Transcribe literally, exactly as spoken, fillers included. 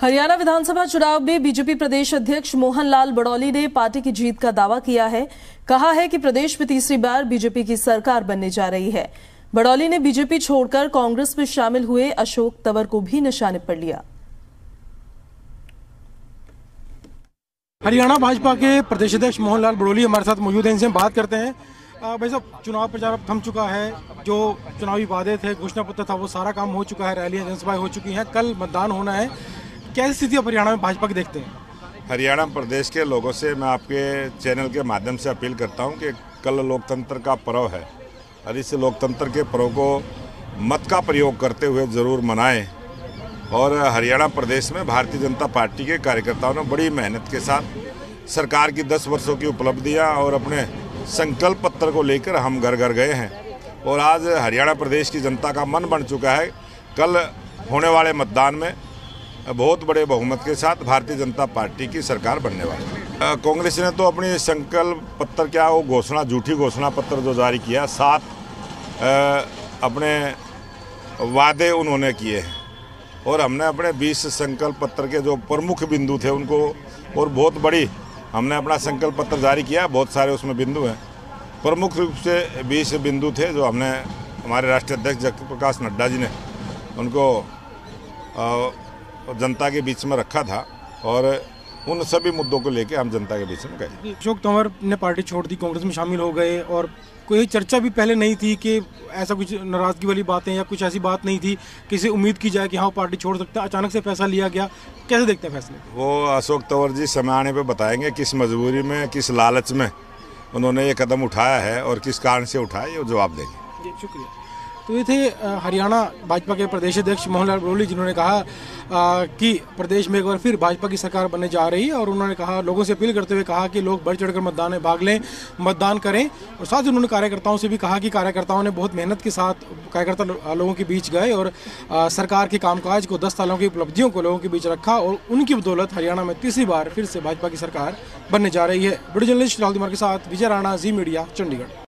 हरियाणा विधानसभा चुनाव में बीजेपी प्रदेश अध्यक्ष मोहन लाल बड़ौली ने पार्टी की जीत का दावा किया है। कहा है कि प्रदेश में तीसरी बार बीजेपी की सरकार बनने जा रही है। बड़ौली ने बीजेपी छोड़कर कांग्रेस में शामिल हुए अशोक तंवर को भी निशाने पर लिया। हरियाणा भाजपा के प्रदेश अध्यक्ष मोहन लाल बड़ौली हमारे साथ मौजूद हैं। इनसे हम बात करते हैं। भाई साहब, चुनाव प्रचार अब थम चुका है। जो चुनावी वादे थे, घोषणा पत्र था, वो सारा काम हो चुका है। रैलियां, जनसभाएं हो चुकी हैं। कल मतदान होना है। कैसी स्थिति अब हरियाणा में भाजपा की देखते हैं? हरियाणा प्रदेश के लोगों से मैं आपके चैनल के माध्यम से अपील करता हूं कि कल लोकतंत्र का पर्व है और इस लोकतंत्र के पर्व को मत का प्रयोग करते हुए ज़रूर मनाएं। और हरियाणा प्रदेश में भारतीय जनता पार्टी के कार्यकर्ताओं ने बड़ी मेहनत के साथ सरकार की दस वर्षों की उपलब्धियां और अपने संकल्प पत्र को लेकर हम घर घर गए हैं और आज हरियाणा प्रदेश की जनता का मन बन चुका है। कल होने वाले मतदान में बहुत बड़े बहुमत के साथ भारतीय जनता पार्टी की सरकार बनने वाली है। कांग्रेस ने तो अपनी संकल्प पत्र क्या वो घोषणा झूठी घोषणा पत्र जो जारी किया, सात अपने वादे उन्होंने किए हैं और हमने अपने बीस संकल्प पत्र के जो प्रमुख बिंदु थे उनको, और बहुत बड़ी हमने अपना संकल्प पत्र जारी किया। बहुत सारे उसमें बिंदु हैं। प्रमुख रूप से बीस बिंदु थे जो हमने हमारे राष्ट्रीय अध्यक्ष जगत प्रकाश नड्डा जी ने उनको आ, जनता के बीच में रखा था और उन सभी मुद्दों को लेकर हम जनता के बीच में गए। अशोक तंवर ने पार्टी छोड़ दी, कांग्रेस में शामिल हो गए और कोई चर्चा भी पहले नहीं थी कि ऐसा कुछ नाराजगी वाली बातें या कुछ ऐसी बात नहीं थी, किसी उम्मीद की जाए कि हाँ पार्टी छोड़ सकता है। अचानक से फैसला लिया गया। कैसे देखते हैं फैसले? वो अशोक तंवर जी समय आने पर बताएंगे किस मजबूरी में, किस लालच में उन्होंने ये कदम उठाया है और किस कारण से उठाया, ये जवाब देंगे। जी, शुक्रिया। तो ये थे हरियाणा भाजपा के प्रदेश अध्यक्ष मोहन लाल बड़ौली, जिन्होंने कहा आ, कि प्रदेश में एक बार फिर भाजपा की सरकार बनने जा रही है और उन्होंने कहा, लोगों से अपील करते हुए कहा कि लोग बढ़ चढ़कर मतदान में भाग लें, मतदान करें। और साथ ही उन्होंने कार्यकर्ताओं से भी कहा कि कार्यकर्ताओं ने बहुत मेहनत के साथ कार्यकर्ता लोगों के बीच गए और आ, सरकार के कामकाज को, दस सालों की उपलब्धियों को लोगों के बीच रखा और उनकी बदौलत हरियाणा में तीसरी बार फिर से भाजपा की सरकार बनने जा रही है। वीडियो जर्नलिस्ट राहुल कुमार के साथ विजय राणा, जी मीडिया, चंडीगढ़।